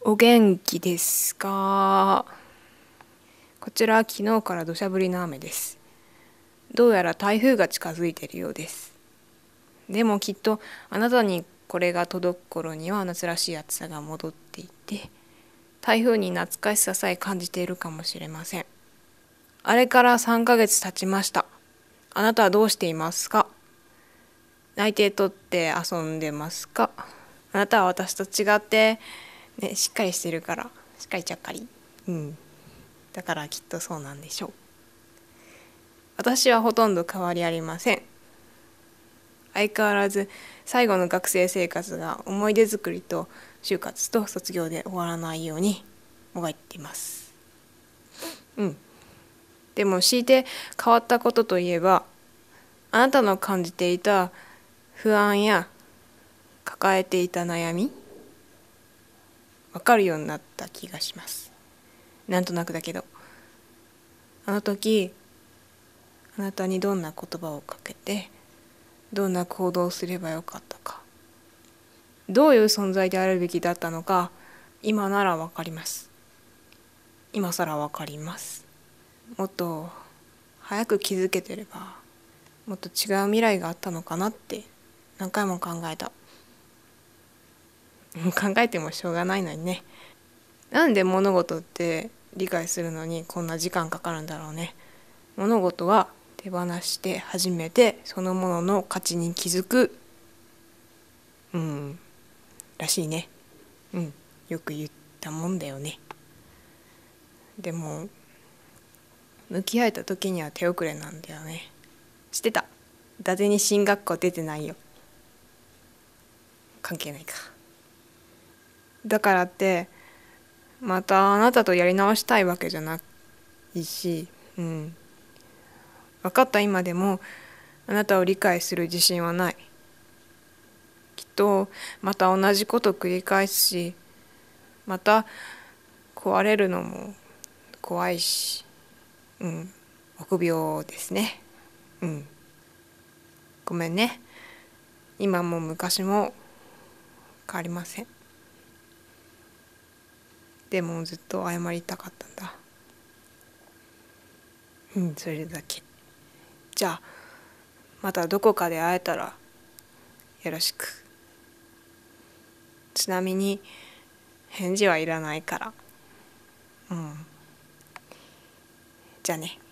お元気ですか？こちらは昨日から土砂降りの雨です。どうやら台風が近づいているようです。でもきっとあなたにこれが届く頃には夏らしい暑さが戻っていて、台風に懐かしささえ感じているかもしれません。あれから3ヶ月経ちました。あなたはどうしていますか？内定取って遊んでますか？あなたは私と違って、ね、しっかりしてるから、しっかりちゃっかり。だからきっとそうなんでしょう。私はほとんど変わりありません。相変わらず最後の学生生活が思い出作りと就活と卒業で終わらないようにもがいています。でも強いて変わったことといえば、あなたの感じていた不安や抱えていた悩み、分かるようになった気がします。なんとなくだけど、あの時あなたにどんな言葉をかけてどんな行動をすればよかったか、どういう存在であるべきだったのか、今ならわかります。今更わかります。もっと早く気づけてれば、もっと違う未来があったのかなって何回も考えた。考えてもしょうがないのにね。なんで物事って理解するのにこんな時間かかるんだろうね。物事は手放して初めてそのものの価値に気づく、らしいね。よく言ったもんだよね。でも向き合えた時には手遅れなんだよね。知ってた。伊達に進学校出てないよ。関係ないか。だからってまたあなたとやり直したいわけじゃないし、分かった今でもあなたを理解する自信はない。きっとまた同じこと繰り返すし、また壊れるのも怖いし、臆病ですね。ごめんね。今も昔も変わりません。でもずっと謝りたかったんだ。それだけ。じゃあまたどこかで会えたらよろしく。ちなみに返事はいらないから。じゃあね。